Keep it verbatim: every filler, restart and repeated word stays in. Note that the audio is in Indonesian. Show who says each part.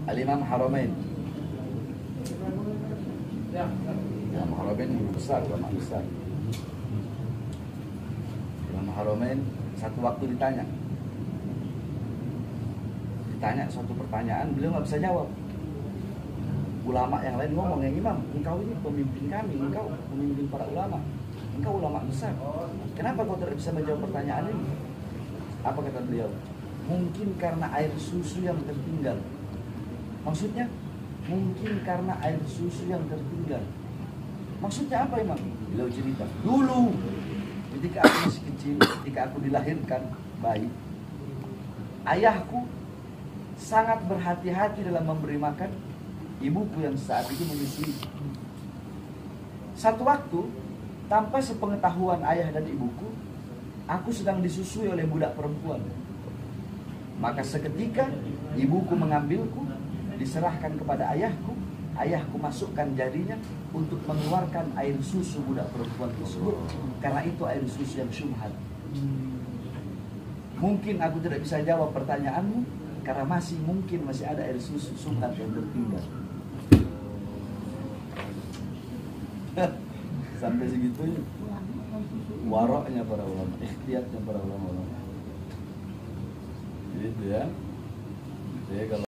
Speaker 1: Al-Imam Haramain. Imam Haramain besar, ulama besar. Imam Haramain satu waktu ditanya, ditanya suatu pertanyaan, beliau nggak bisa jawab. Ulama yang lain ngomong, yang Imam, engkau ini pemimpin kami, engkau pemimpin para ulama, engkau ulama besar. Kenapa kau tidak bisa menjawab pertanyaan ini? Apa kata beliau? Mungkin karena air susu yang tertinggal. Maksudnya? Mungkin karena air susu yang tertinggal. Maksudnya apa Imam? Beliau cerita, dulu ketika aku masih kecil, ketika aku dilahirkan bayi, ayahku sangat berhati-hati dalam memberi makan ibuku yang saat itu menyusui. Satu waktu, tanpa sepengetahuan ayah dan ibuku, aku sedang disusui oleh budak perempuan. Maka seketika ibuku mengambilku, diserahkan kepada ayahku. Ayahku masukkan jarinya untuk mengeluarkan air susu budak perempuan tersebut, karena itu air susu yang syubhat. Mungkin aku tidak bisa jawab pertanyaanmu, karena masih mungkin masih ada air susu syubhat yang tertinggal. Sampai segitunya waroknya para ulama, ikhtiyatnya para ulama-ulama. Gitu ya. Jadi kalau